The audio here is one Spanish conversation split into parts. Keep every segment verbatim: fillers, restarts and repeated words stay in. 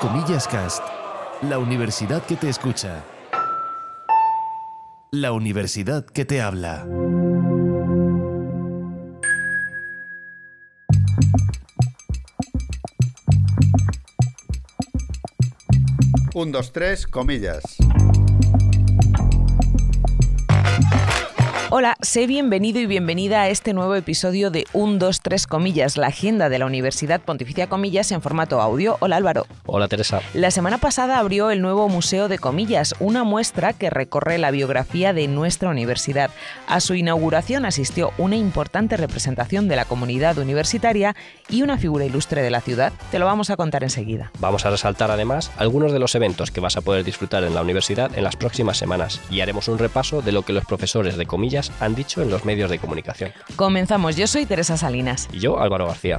Comillas Cast, la universidad que te escucha. La universidad que te habla. Un, dos, tres, comillas. Hola, sé bienvenido y bienvenida a este nuevo episodio de un, dos, tres, comillas, la agenda de la Universidad Pontificia Comillas en formato audio. Hola Álvaro. Hola Teresa. La semana pasada abrió el nuevo Museo de Comillas, una muestra que recorre la biografía de nuestra universidad. A su inauguración asistió una importante representación de la comunidad universitaria y una figura ilustre de la ciudad. Te lo vamos a contar enseguida. Vamos a resaltar además algunos de los eventos que vas a poder disfrutar en la universidad en las próximas semanas y haremos un repaso de lo que los profesores de comillas han dicho en los medios de comunicación. Comenzamos. Yo soy Teresa Salinas. Y yo, Álvaro García.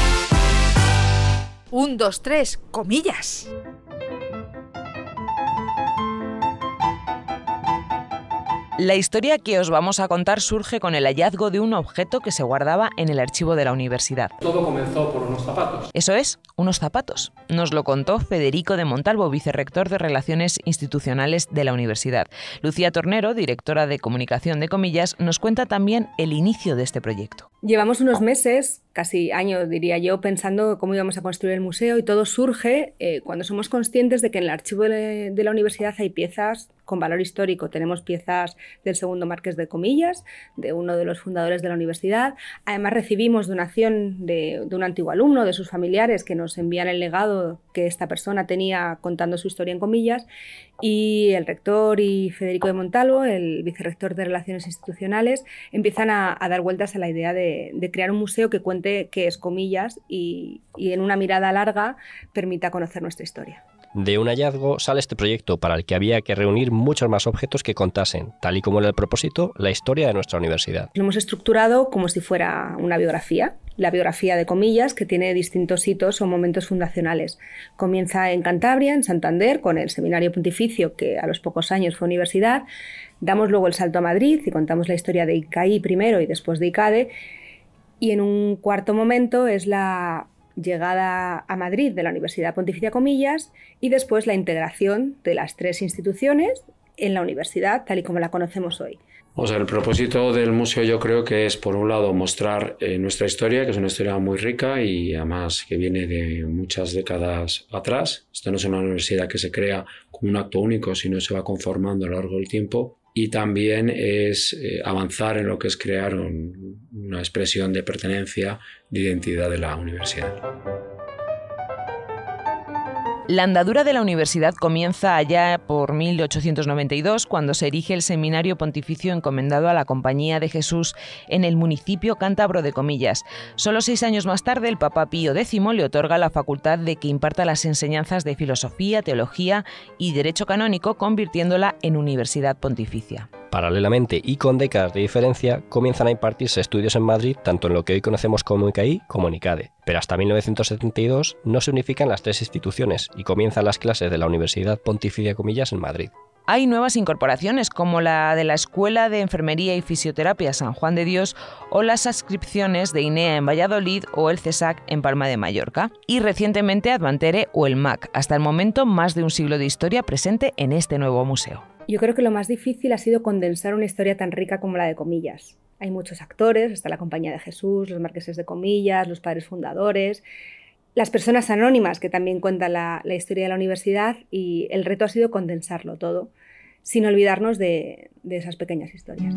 Un, dos, tres, comillas. La historia que os vamos a contar surge con el hallazgo de un objeto que se guardaba en el archivo de la universidad. Todo comenzó por unos zapatos. Eso es, unos zapatos. Nos lo contó Federico de Montalvo, vicerrector de Relaciones Institucionales de la universidad. Lucía Tornero, directora de Comunicación de Comillas, nos cuenta también el inicio de este proyecto. Llevamos unos meses, casi años diría yo, pensando cómo íbamos a construir el museo y todo surge eh, cuando somos conscientes de que en el archivo de, de la universidad hay piezas con valor histórico. Tenemos piezas del segundo marqués de Comillas, de uno de los fundadores de la universidad. Además recibimos donación de, de un antiguo alumno, de sus familiares, que nos envían el legado que esta persona tenía contando su historia en Comillas. Y el rector y Federico de Montalvo, el vicerrector de Relaciones Institucionales, empiezan a, a dar vueltas a la idea de, de crear un museo que cuente qué es Comillas y, y en una mirada larga permita conocer nuestra historia. De un hallazgo sale este proyecto para el que había que reunir muchos más objetos que contasen, tal y como era el propósito, la historia de nuestra universidad. Lo hemos estructurado como si fuera una biografía, la biografía de Comillas, que tiene distintos hitos o momentos fundacionales. Comienza en Cantabria, en Santander, con el Seminario Pontificio, que a los pocos años fue universidad. Damos luego el salto a Madrid y contamos la historia de ICAI primero y después de ICADE. Y en un cuarto momento es la llegada a Madrid de la Universidad Pontificia Comillas y después la integración de las tres instituciones en la universidad tal y como la conocemos hoy. O sea, el propósito del museo yo creo que es, por un lado, mostrar eh, nuestra historia, que es una historia muy rica y además que viene de muchas décadas atrás. Esto no es una universidad que se crea como un acto único, sino se va conformando a lo largo del tiempo. Y también es eh, avanzar en lo que es crear un, una expresión de pertenencia, de identidad de la universidad. La andadura de la universidad comienza allá por mil ochocientos noventa y dos, cuando se erige el Seminario Pontificio encomendado a la Compañía de Jesús en el municipio cántabro de Comillas. Solo seis años más tarde, el Papa Pío décimo le otorga la facultad de que imparta las enseñanzas de filosofía, teología y derecho canónico, convirtiéndola en universidad pontificia. Paralelamente y con décadas de diferencia, comienzan a impartirse estudios en Madrid, tanto en lo que hoy conocemos como ICAI como en ICADE. Pero hasta mil novecientos setenta y dos no se unifican las tres instituciones y comienzan las clases de la Universidad Pontificia Comillas en Madrid. Hay nuevas incorporaciones como la de la Escuela de Enfermería y Fisioterapia San Juan de Dios o las adscripciones de INEA en Valladolid o el CESAC en Palma de Mallorca. Y recientemente Advantere o el M A C. Hasta el momento más de un siglo de historia presente en este nuevo museo. Yo creo que lo más difícil ha sido condensar una historia tan rica como la de Comillas. Hay muchos actores, está la Compañía de Jesús, los marqueses de Comillas, los padres fundadores, las personas anónimas que también cuentan la, la historia de la universidad, y el reto ha sido condensarlo todo, sin olvidarnos de, de esas pequeñas historias.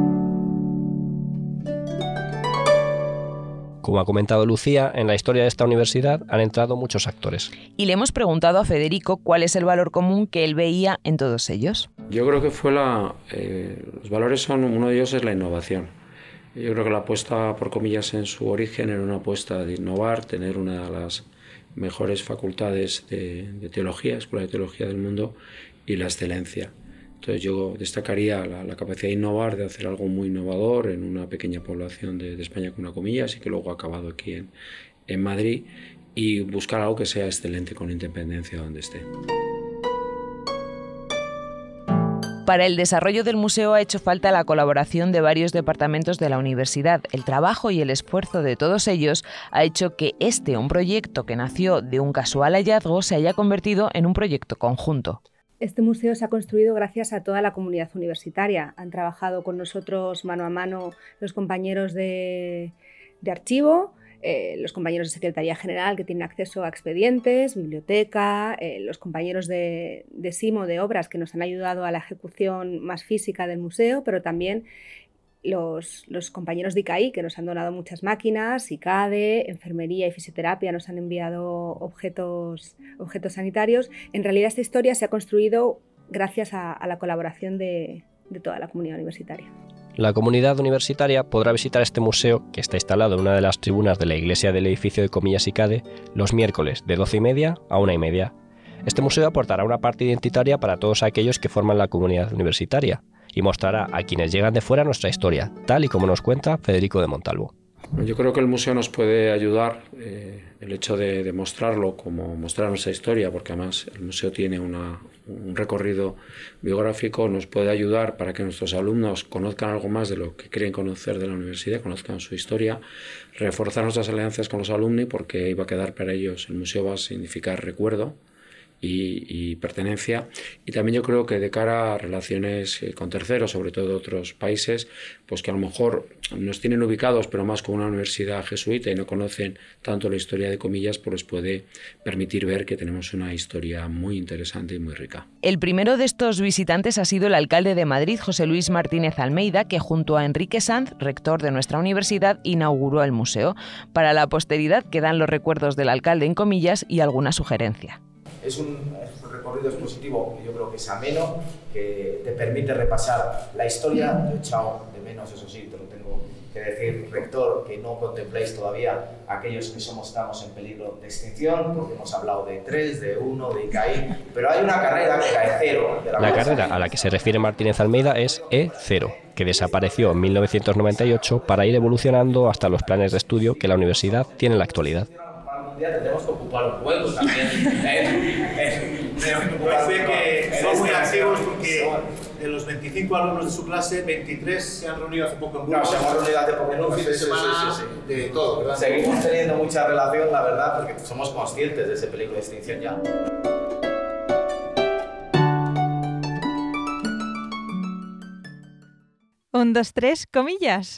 Como ha comentado Lucía, en la historia de esta universidad han entrado muchos actores. Y le hemos preguntado a Federico cuál es el valor común que él veía en todos ellos. Yo creo que fue la... Eh, los valores son... Uno de ellos es la innovación. Yo creo que la apuesta por Comillas en su origen era una apuesta de innovar, tener una de las mejores facultades de, de teología, Escuela de Teología del mundo, y la excelencia. Entonces yo destacaría la, la capacidad de innovar, de hacer algo muy innovador en una pequeña población de, de España con una Comillas y que luego ha acabado aquí en, en Madrid, y buscar algo que sea excelente con independencia de donde esté. Para el desarrollo del museo ha hecho falta la colaboración de varios departamentos de la universidad. El trabajo y el esfuerzo de todos ellos ha hecho que este, un proyecto que nació de un casual hallazgo, se haya convertido en un proyecto conjunto. Este museo se ha construido gracias a toda la comunidad universitaria. Han trabajado con nosotros mano a mano los compañeros de, de archivo, Eh, los compañeros de Secretaría General que tienen acceso a expedientes, biblioteca, eh, los compañeros de, de SIMO, de obras, que nos han ayudado a la ejecución más física del museo, pero también los, los compañeros de I C A I, que nos han donado muchas máquinas, ICADE, enfermería y fisioterapia, nos han enviado objetos, objetos sanitarios. En realidad esta historia se ha construido gracias a, a la colaboración de, de toda la comunidad universitaria. La comunidad universitaria podrá visitar este museo, que está instalado en una de las tribunas de la iglesia del edificio de Comillas ICADE, los miércoles de doce y media a una y media. Este museo aportará una parte identitaria para todos aquellos que forman la comunidad universitaria y mostrará a quienes llegan de fuera nuestra historia, tal y como nos cuenta Federico de Montalvo. Yo creo que el museo nos puede ayudar, eh, el hecho de, de mostrarlo como mostrar nuestra historia, porque además el museo tiene una, un recorrido biográfico, nos puede ayudar para que nuestros alumnos conozcan algo más de lo que quieren conocer de la universidad, conozcan su historia, reforzar nuestras alianzas con los alumni, porque iba a quedar para ellos, el museo va a significar recuerdo y, y pertenencia, y también yo creo que de cara a relaciones eh, con terceros, sobre todo de otros países, pues que a lo mejor nos tienen ubicados pero más como una universidad jesuita y no conocen tanto la historia de Comillas, pues les puede permitir ver que tenemos una historia muy interesante y muy rica. El primero de estos visitantes ha sido el alcalde de Madrid, José Luis Martínez Almeida, que junto a Enrique Sanz, rector de nuestra universidad, inauguró el museo. Para la posteridad quedan los recuerdos del alcalde en Comillas y alguna sugerencia. Es un, es un recorrido expositivo que yo creo que es ameno, que te permite repasar la historia. Yo he echado de menos, eso sí, te lo tengo que decir, rector, que no contempléis todavía aquellos que somos, estamos en peligro de extinción, porque hemos hablado de tres, de uno, de I C A I, pero hay una carrera que era E cero. De la la carrera a la que se refiere Martínez Almeida es E cero, que desapareció en mil novecientos noventa y ocho para ir evolucionando hasta los planes de estudio que la universidad tiene en la actualidad. Tendremos que ocupar un hueco también. Me parece que son muy activos porque de los veinticinco alumnos de su clase, veintitrés se han reunido hace poco en Burgos. No, se han reunido hace poco en un fin de semana, sí, sí, sí, de todo, ¿verdad? Seguimos teniendo mucha relación, la verdad, porque somos conscientes de ese peligro de extinción ya. Un, dos, tres, comillas.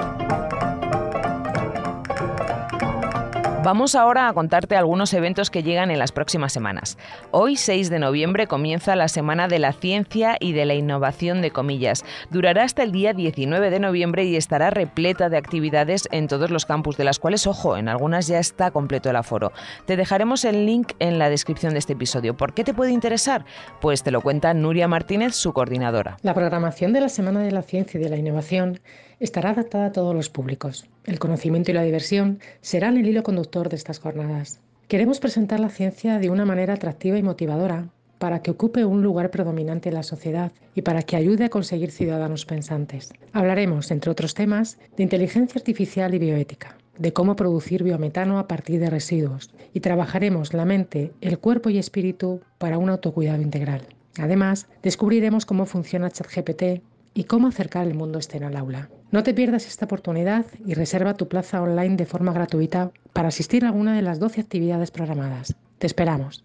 Vamos ahora a contarte algunos eventos que llegan en las próximas semanas. Hoy, seis de noviembre, comienza la Semana de la Ciencia y de la Innovación de Comillas. Durará hasta el día diecinueve de noviembre y estará repleta de actividades en todos los campus, de las cuales, ojo, en algunas ya está completo el aforo. Te dejaremos el link en la descripción de este episodio. ¿Por qué te puede interesar? Pues te lo cuenta Nuria Martínez, su coordinadora. La programación de la Semana de la Ciencia y de la Innovación estará adaptada a todos los públicos. El conocimiento y la diversión serán el hilo conductor de estas jornadas. Queremos presentar la ciencia de una manera atractiva y motivadora para que ocupe un lugar predominante en la sociedad y para que ayude a conseguir ciudadanos pensantes. Hablaremos, entre otros temas, de inteligencia artificial y bioética, de cómo producir biometano a partir de residuos, y trabajaremos la mente, el cuerpo y espíritu para un autocuidado integral. Además, descubriremos cómo funciona ChatGPT y cómo acercar el mundo STEM al aula. No te pierdas esta oportunidad y reserva tu plaza online de forma gratuita para asistir a alguna de las doce actividades programadas. Te esperamos.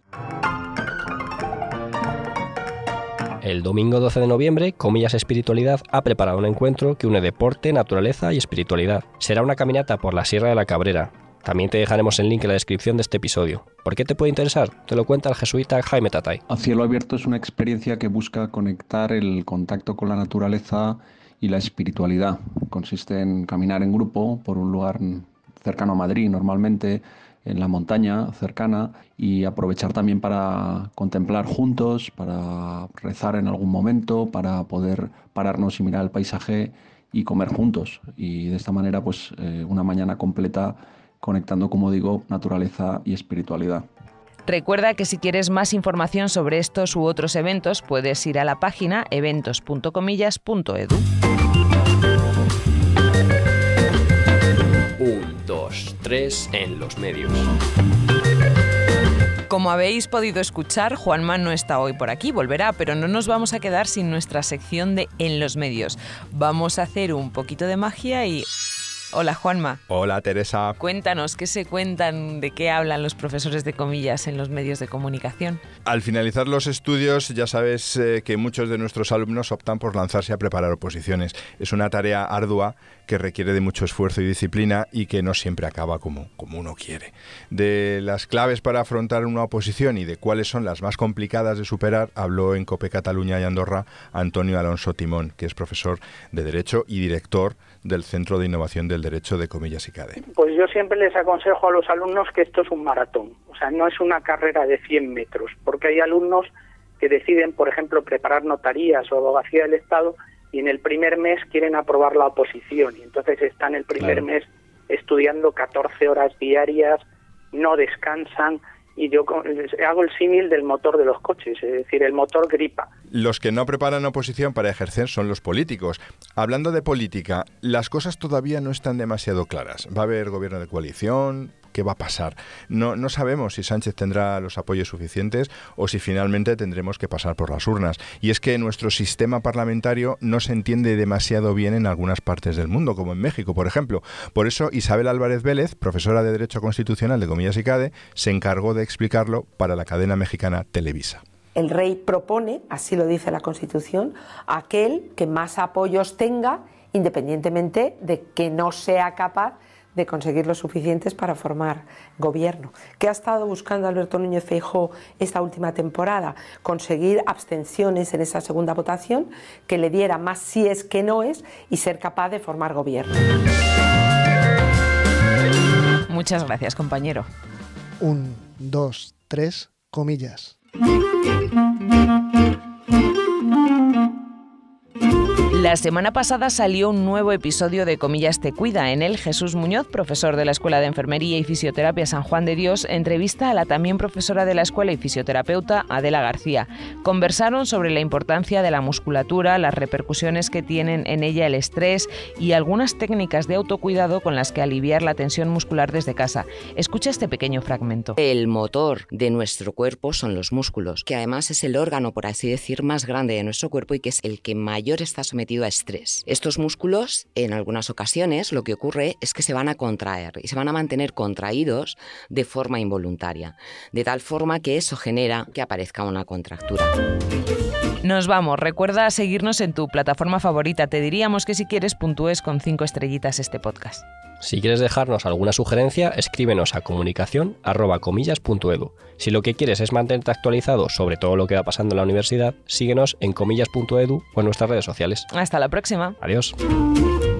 El domingo doce de noviembre, Comillas Espiritualidad ha preparado un encuentro que une deporte, naturaleza y espiritualidad. Será una caminata por la Sierra de la Cabrera. También te dejaremos el link en la descripción de este episodio. ¿Por qué te puede interesar? Te lo cuenta el jesuita Jaime Tatay. A cielo abierto es una experiencia que busca conectar el contacto con la naturaleza y la espiritualidad. Consiste en caminar en grupo por un lugar cercano a Madrid, normalmente en la montaña cercana, y aprovechar también para contemplar juntos, para rezar en algún momento, para poder pararnos y mirar el paisaje y comer juntos. Y de esta manera, pues eh, una mañana completa conectando, como digo, naturaleza y espiritualidad. Recuerda que si quieres más información sobre estos u otros eventos, puedes ir a la página eventos punto comillas punto edu. Un, dos, tres en los medios. Como habéis podido escuchar, Juanma no está hoy por aquí, volverá, pero no nos vamos a quedar sin nuestra sección de En los Medios. Vamos a hacer un poquito de magia y... Hola, Juanma. Hola, Teresa. Cuéntanos, ¿qué se cuentan, de qué hablan los profesores de comillas en los medios de comunicación? Al finalizar los estudios, ya sabes eh, que muchos de nuestros alumnos optan por lanzarse a preparar oposiciones. Es una tarea ardua que requiere de mucho esfuerzo y disciplina y que no siempre acaba como, como uno quiere. De las claves para afrontar una oposición y de cuáles son las más complicadas de superar, habló en COPE Cataluña y Andorra Antonio Alonso Timón, que es profesor de Derecho y director del Centro de Innovación del Derecho de Comillas y CADE. Pues yo siempre les aconsejo a los alumnos que esto es un maratón, o sea, no es una carrera de cien metros, porque hay alumnos que deciden, por ejemplo, preparar notarías o abogacía del Estado y en el primer mes quieren aprobar la oposición y entonces están el primer claro. mes estudiando catorce horas diarias, no descansan. Y yo hago el símil del motor de los coches, es decir, el motor gripa. Los que no preparan oposición para ejercer son los políticos. Hablando de política, las cosas todavía no están demasiado claras. ¿Va a haber gobierno de coalición? ¿Qué va a pasar? No, no sabemos si Sánchez tendrá los apoyos suficientes o si finalmente tendremos que pasar por las urnas. Y es que nuestro sistema parlamentario no se entiende demasiado bien en algunas partes del mundo, como en México, por ejemplo. Por eso Isabel Álvarez Vélez, profesora de Derecho Constitucional de Comillas y CADE, se encargó de explicarlo para la cadena mexicana Televisa. El rey propone, así lo dice la Constitución, a aquel que más apoyos tenga, independientemente de que no sea capaz de conseguir los suficientes para formar gobierno. ¿Qué ha estado buscando Alberto Núñez Feijóo esta última temporada? Conseguir abstenciones en esa segunda votación que le diera más sí es que no es y ser capaz de formar gobierno. Muchas gracias, compañero. Un, dos, tres, comillas. La semana pasada salió un nuevo episodio de Comillas te cuida. En él, Jesús Muñoz, profesor de la Escuela de Enfermería y Fisioterapia San Juan de Dios, entrevista a la también profesora de la escuela y fisioterapeuta Adela García. Conversaron sobre la importancia de la musculatura, las repercusiones que tienen en ella el estrés y algunas técnicas de autocuidado con las que aliviar la tensión muscular desde casa. Escucha este pequeño fragmento. El motor de nuestro cuerpo son los músculos, que además es el órgano, por así decir, más grande de nuestro cuerpo y que es el que mayor está sometido a estrés. Estos músculos, en algunas ocasiones, lo que ocurre es que se van a contraer y se van a mantener contraídos de forma involuntaria, de tal forma que eso genera que aparezca una contractura. Nos vamos. Recuerda seguirnos en tu plataforma favorita. Te diríamos que si quieres puntúes con cinco estrellitas este podcast. Si quieres dejarnos alguna sugerencia, escríbenos a comunicación arroba comillas punto edu. Si lo que quieres es mantenerte actualizado sobre todo lo que va pasando en la universidad, síguenos en comillas punto edu o en nuestras redes sociales. Hasta la próxima. Adiós.